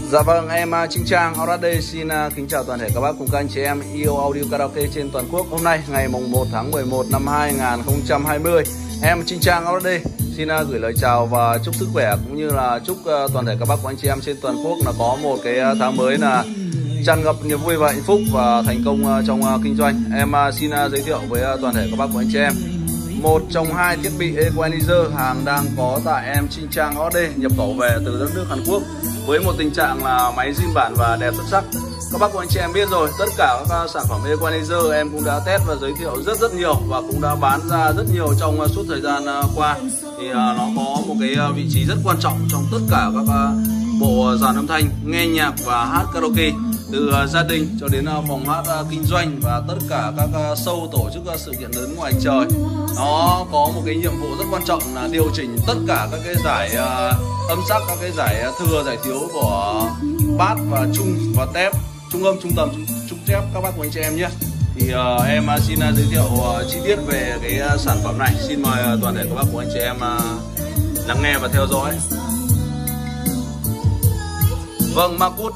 Dạ vâng, em Trinh Trang Aurat đây xin kính chào toàn thể các bác cùng các anh chị em yêu audio karaoke trên toàn quốc. Hôm nay ngày mùng 1 tháng 11 năm 2020, em Trinh Trang Aurat đây xin gửi lời chào và chúc sức khỏe cũng như là chúc toàn thể các bác của anh chị em trên toàn quốc là có một cái tháng mới là tràn ngập niềm vui và hạnh phúc và thành công trong kinh doanh. Em xin giới thiệu với toàn thể các bác của anh chị em một trong hai thiết bị Equalizer hàng đang có tại em Trinh Trang Aurat đây, nhập khẩu về từ đất nước Hàn Quốc với một tình trạng là máy zin bản và đẹp xuất sắc. Các bác của anh chị em biết rồi, tất cả các sản phẩm Equalizer em cũng đã test và giới thiệu rất nhiều và cũng đã bán ra rất nhiều trong suốt thời gian qua. Thì nó có một cái vị trí rất quan trọng trong tất cả các bộ dàn âm thanh, nghe nhạc và hát karaoke, từ gia đình cho đến phòng hát kinh doanh và tất cả các show tổ chức sự kiện lớn ngoài trời. Nó có một cái nhiệm vụ rất quan trọng là điều chỉnh tất cả các cái giải âm sắc, các cái giải thừa, giải thiếu của bass và trung và tép, trung âm, trung tầm, trung tép các bác của anh chị em nhé. Thì em xin giới thiệu chi tiết về cái sản phẩm này. Xin mời toàn thể các bác của anh chị em lắng nghe và theo dõi. Vâng, Macus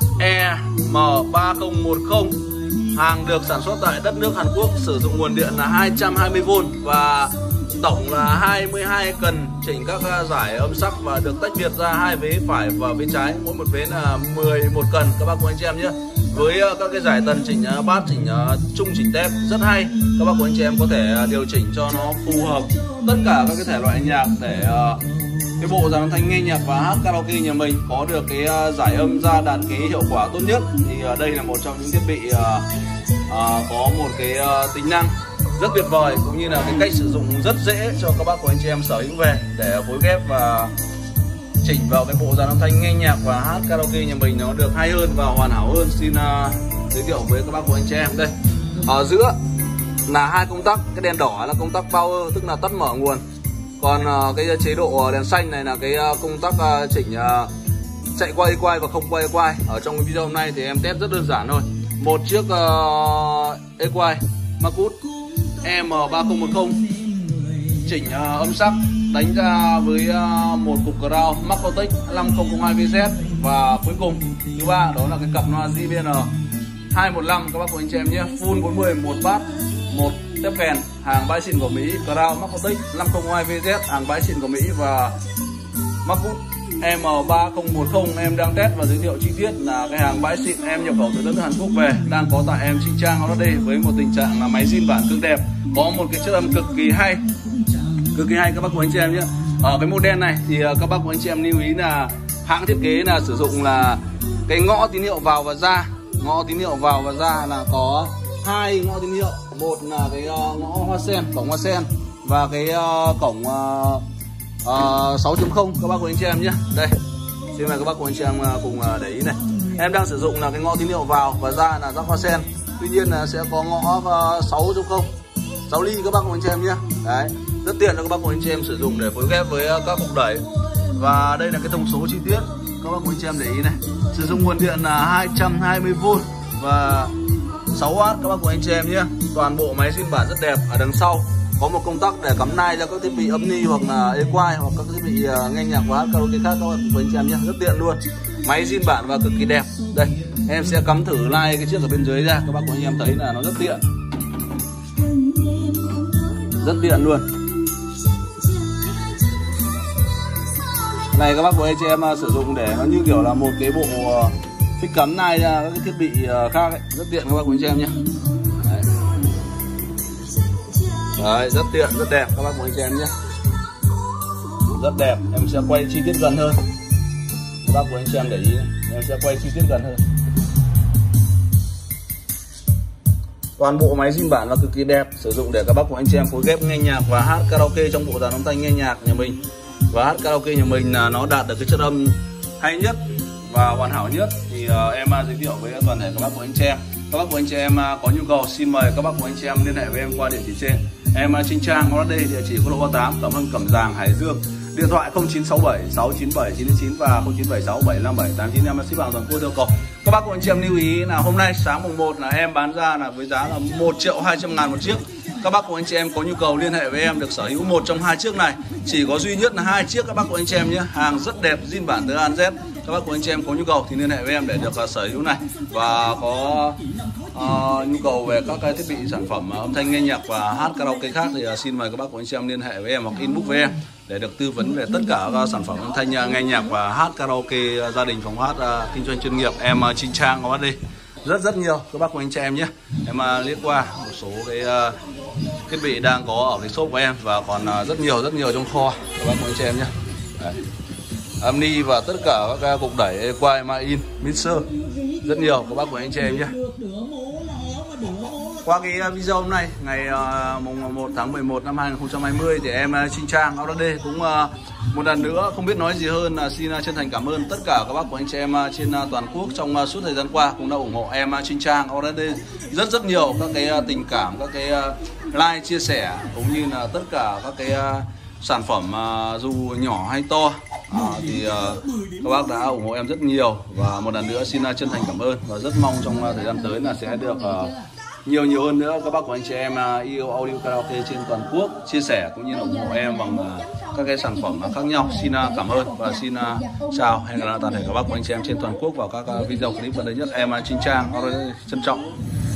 EM3010 hàng được sản xuất tại đất nước Hàn Quốc, sử dụng nguồn điện là 220V và tổng là 22 cần chỉnh các giải âm sắc và được tách biệt ra hai vế phải và vế trái, mỗi một vế là 11 cần các bác của anh chị em nhé. Với các cái giải tần chỉnh bass, chỉnh trung, chỉnh tép rất hay. Các bác của anh chị em có thể điều chỉnh cho nó phù hợp tất cả các cái thể loại nhạc để cái bộ dàn âm thanh nghe nhạc và hát karaoke nhà mình có được cái giải âm ra đạt cái hiệu quả tốt nhất. Thì đây là một trong những thiết bị có một cái tính năng rất tuyệt vời cũng như là cái cách sử dụng rất dễ cho các bác của anh chị em sở hữu về để phối ghép và chỉnh vào cái bộ dàn âm thanh nghe nhạc và hát karaoke nhà mình nó được hay hơn và hoàn hảo hơn. Xin giới thiệu với các bác của anh chị em đây. Ở giữa là hai công tắc, cái đèn đỏ là công tắc power tức là tắt mở nguồn. Còn cái chế độ đèn xanh này là cái công tắc chỉnh chạy qua equalize và không qua equalize. Ở trong cái video hôm nay thì em test rất đơn giản thôi. Một chiếc equalize Macus EM3010 chỉnh âm sắc đánh ra với một cục ground Maxotech 5002VZ và cuối cùng thứ ba đó là cái cặp loa JBL 215 các bác của anh chị em nhé. Full 40, một bass, một tép kèn, hàng bãi xịn của Mỹ, ground Maxotech 502VZ hàng bãi xịn của Mỹ và Macus EM3010 em đang test và giới thiệu chi tiết là cái hàng bãi xịn em nhập khẩu từ đất nước Hàn Quốc về, đang có tại em Trinh Trang Aurat đây với một tình trạng là máy zin bản cực đẹp, có một cái chất âm cực kỳ hay các bác của anh chị em nhé. Ở cái model này thì các bác của anh chị em lưu ý là hãng thiết kế là sử dụng là cái ngõ tín hiệu vào và ra, ngõ tín hiệu vào và ra là có hai ngõ tín hiệu, một là cái ngõ hoa sen, cổng hoa sen và cái cổng 6.0 các bác của anh chị em nhé. Đây, xin mời các bác của anh chị em cùng để ý này. Em đang sử dụng là cái ngõ tín hiệu vào và ra là rắc hoa sen. Tuy nhiên là sẽ có ngõ 6.0, 6 ly các bác của anh chị em nhé. Đấy, rất tiện cho các bác của anh chị em sử dụng để phối ghép với các cục đẩy. Và đây là cái thông số chi tiết các bác của anh chị em để ý này. Sử dụng nguồn điện là 220V và 6W các bác của anh chị em nhé. Toàn bộ máy zin bản rất đẹp. Ở đằng sau có một công tắc để cắm nai cho các thiết bị âm ni hoặc là equalize hoặc các thiết bị nghe nhạc và hát karaoke khác các bác của anh chị em nhé. Rất tiện luôn. Máy zin bản và cực kỳ đẹp. Đây, em sẽ cắm thử nai cái chiếc ở bên dưới ra, các bác của anh em thấy là nó rất tiện. Rất tiện luôn. Này các bác của anh chị em sử dụng để nó như kiểu là một cái bộ phích cắm nai ra các cái thiết bị khác ấy. Rất tiện các bác của anh chị em nhé. Đấy, rất tiện, rất đẹp các bác của anh chị em nhé. Rất đẹp, em sẽ quay chi tiết gần hơn. Các bác của anh chị em để ý, em sẽ quay chi tiết gần hơn. Toàn bộ máy zin bản là cực kỳ đẹp, sử dụng để các bác của anh chị em phối ghép nghe nhạc và hát karaoke trong bộ dàn âm thanh nghe nhạc nhà mình. Và hát karaoke nhà mình là nó đạt được cái chất âm hay nhất và hoàn hảo nhất. Thì em giới thiệu với toàn thể các bác của anh chị em. Các bác của anh chị em có nhu cầu xin mời các bác của anh chị em liên hệ với em qua địa chỉ trên. Em Trinh Trang Aurat đây, địa chỉ quốc lộ 38, Cẩm Hưng, Cẩm Giàng, Hải Dương. Điện thoại 0967 697 999 và 0976 757 89, em ship hàng toàn quốc yêu cầu. Các bác của anh chị em lưu ý là hôm nay sáng mùng 1 là em bán ra là với giá là 1.200.000 một chiếc. Các bác của anh chị em có nhu cầu liên hệ với em được sở hữu một trong hai chiếc này. Chỉ có duy nhất là hai chiếc các bác của anh chị em nhé. Hàng rất đẹp, zin bản từ A đến Z. các bác của anh chị em có nhu cầu thì liên hệ với em để được sở hữu này, và có nhu cầu về các cái thiết bị sản phẩm âm thanh nghe nhạc và hát karaoke khác thì xin mời các bác của anh chị em liên hệ với em hoặc inbox với em để được tư vấn về tất cả các sản phẩm âm thanh nghe nhạc và hát karaoke gia đình, phòng hát kinh doanh chuyên nghiệp. Em Trinh Trang có đi rất nhiều các bác của anh chị em nhé. Em liếc qua một số cái thiết bị đang có ở cái shop của em và còn rất nhiều trong kho các bác của anh chị em nhé. Amni và tất cả các cục đẩy quay in mixer rất nhiều các bác của anh chị em nhé. Qua cái video hôm nay ngày mùng 1 tháng 11 năm 2020 thì em Trinh Trang Auto D cũng một lần nữa không biết nói gì hơn là xin chân thành cảm ơn tất cả các bác của anh chị em trên toàn quốc trong suốt thời gian qua cũng đã ủng hộ em Trinh Trang Auto D rất nhiều các cái tình cảm, các cái like chia sẻ cũng như là tất cả các cái sản phẩm dù nhỏ hay to thì các bác đã ủng hộ em rất nhiều, và một lần nữa xin chân thành cảm ơn và rất mong trong thời gian tới là sẽ được nhiều hơn nữa các bác của anh chị em yêu audio karaoke trên toàn quốc chia sẻ cũng như là ủng hộ em bằng các cái sản phẩm khác nhau. Xin cảm ơn và xin chào, hẹn gặp lại toàn thể các bác của anh chị em trên toàn quốc vào các video clip gần đây nhất. Em Trinh Trang trân trọng.